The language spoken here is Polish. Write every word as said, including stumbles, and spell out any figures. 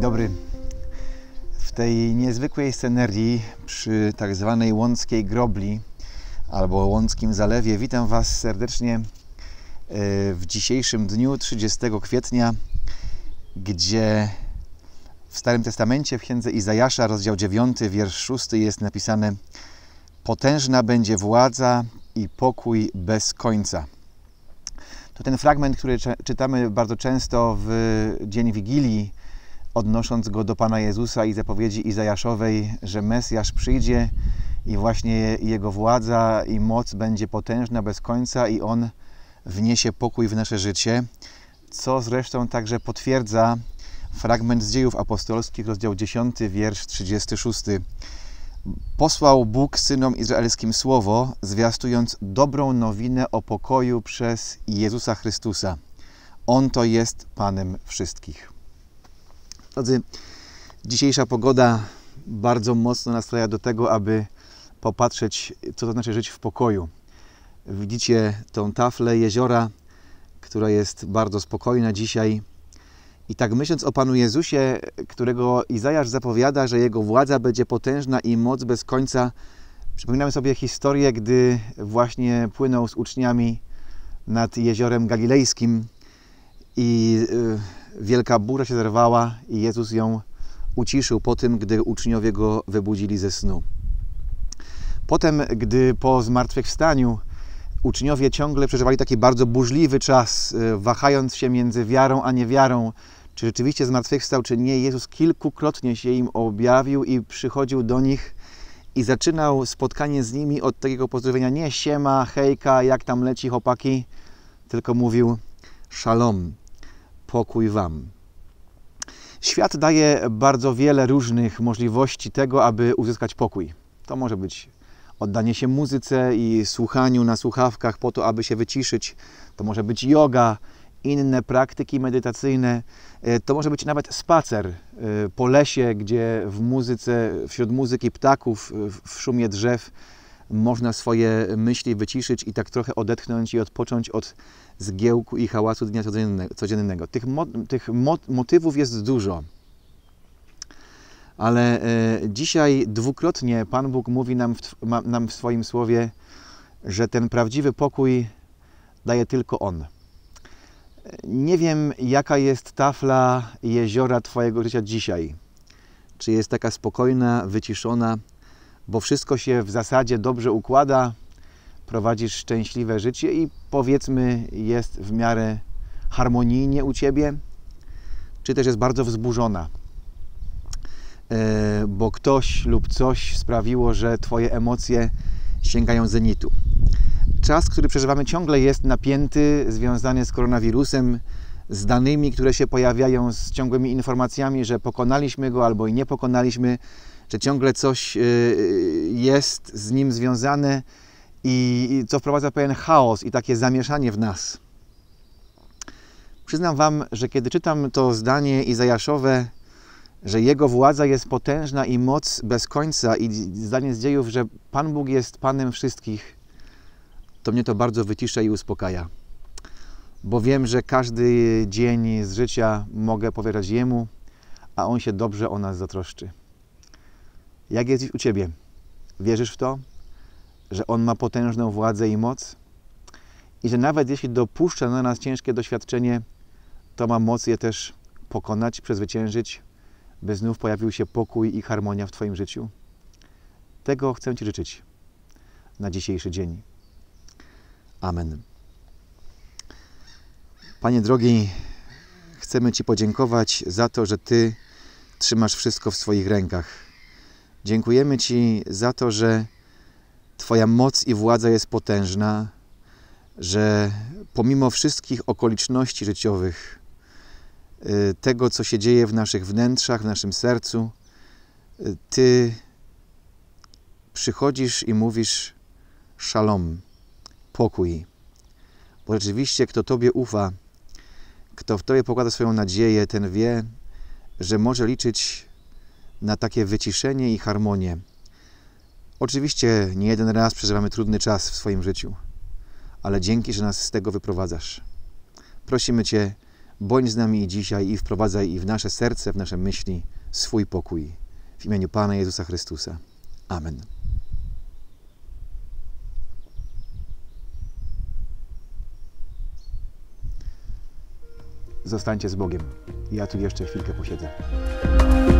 dobry. W tej niezwykłej scenerii przy tak zwanej Łąckiej Grobli albo Łąckim Zalewie witam Was serdecznie w dzisiejszym dniu, trzydziestego kwietnia, gdzie w Starym Testamencie w księdze Izajasza, rozdział dziewiąty, wiersz szósty jest napisane: potężna będzie władza i pokój bez końca. To ten fragment, który czytamy bardzo często w dzień Wigilii, odnosząc go do Pana Jezusa i zapowiedzi Izajaszowej, że Mesjasz przyjdzie i właśnie Jego władza i moc będzie potężna bez końca i On wniesie pokój w nasze życie, co zresztą także potwierdza fragment z Dziejów Apostolskich, rozdział dziesiąty, wiersz trzydziesty szósty. Posłał Bóg synom izraelskim słowo, zwiastując dobrą nowinę o pokoju przez Jezusa Chrystusa. On to jest Panem wszystkich. Drodzy, dzisiejsza pogoda bardzo mocno nastraja do tego, aby popatrzeć, co to znaczy żyć w pokoju. Widzicie tą taflę jeziora, która jest bardzo spokojna dzisiaj. I tak myśląc o Panu Jezusie, którego Izajasz zapowiada, że Jego władza będzie potężna i moc bez końca, przypominamy sobie historię, gdy właśnie płynął z uczniami nad jeziorem galilejskim i wielka burza się zerwała i Jezus ją uciszył po tym, gdy uczniowie Go wybudzili ze snu. Potem, gdy po zmartwychwstaniu uczniowie ciągle przeżywali taki bardzo burzliwy czas, wahając się między wiarą a niewiarą, czy rzeczywiście zmartwychwstał, czy nie, Jezus kilkukrotnie się im objawił i przychodził do nich i zaczynał spotkanie z nimi od takiego pozdrowienia: nie siema, hejka, jak tam leci chłopaki, tylko mówił: szalom, pokój wam. Świat daje bardzo wiele różnych możliwości tego, aby uzyskać pokój. To może być oddanie się muzyce i słuchaniu na słuchawkach po to, aby się wyciszyć. To może być yoga, inne praktyki medytacyjne. To może być nawet spacer po lesie, gdzie w muzyce, wśród muzyki ptaków, w szumie drzew można swoje myśli wyciszyć i tak trochę odetchnąć i odpocząć od zgiełku i hałasu dnia codziennego. Tych, mo tych mo motywów jest dużo. Ale e, dzisiaj dwukrotnie Pan Bóg mówi nam w, ma, nam w swoim słowie, że ten prawdziwy pokój daje tylko On. Nie wiem, jaka jest tafla jeziora Twojego życia dzisiaj. Czy jest taka spokojna, wyciszona, bo wszystko się w zasadzie dobrze układa, prowadzisz szczęśliwe życie i powiedzmy jest w miarę harmonijnie u Ciebie, czy też jest bardzo wzburzona, bo ktoś lub coś sprawiło, że Twoje emocje sięgają zenitu. Czas, który przeżywamy, ciągle jest napięty, związany z koronawirusem, z danymi, które się pojawiają, z ciągłymi informacjami, że pokonaliśmy go albo i nie pokonaliśmy, że ciągle coś jest z nim związane i co wprowadza pewien chaos i takie zamieszanie w nas. Przyznam Wam, że kiedy czytam to zdanie Izajaszowe, że Jego władza jest potężna i moc bez końca, i zdanie z Dziejów, że Pan Bóg jest Panem wszystkich, to mnie to bardzo wycisza i uspokaja. Bo wiem, że każdy dzień z życia mogę powierzać Jemu, a On się dobrze o nas zatroszczy. Jak jest dziś u Ciebie? Wierzysz w to, że On ma potężną władzę i moc? I że nawet jeśli dopuszcza na nas ciężkie doświadczenie, to ma moc je też pokonać, przezwyciężyć, by znów pojawił się pokój i harmonia w Twoim życiu? Tego chcę Ci życzyć na dzisiejszy dzień. Amen. Panie drogi, chcemy Ci podziękować za to, że Ty trzymasz wszystko w swoich rękach. Dziękujemy Ci za to, że Twoja moc i władza jest potężna, że pomimo wszystkich okoliczności życiowych, tego, co się dzieje w naszych wnętrzach, w naszym sercu, Ty przychodzisz i mówisz: szalom, pokój. Bo rzeczywiście, kto Tobie ufa, kto w Tobie pokłada swoją nadzieję, ten wie, że może liczyć na takie wyciszenie i harmonię. Oczywiście nie jeden raz przeżywamy trudny czas w swoim życiu, ale dzięki, że nas z tego wyprowadzasz. Prosimy Cię, Bądź z nami i dzisiaj i wprowadzaj i w nasze serce, w nasze myśli swój pokój. W imieniu Pana Jezusa Chrystusa. Amen. Zostańcie z Bogiem. Ja tu jeszcze chwilkę posiedzę.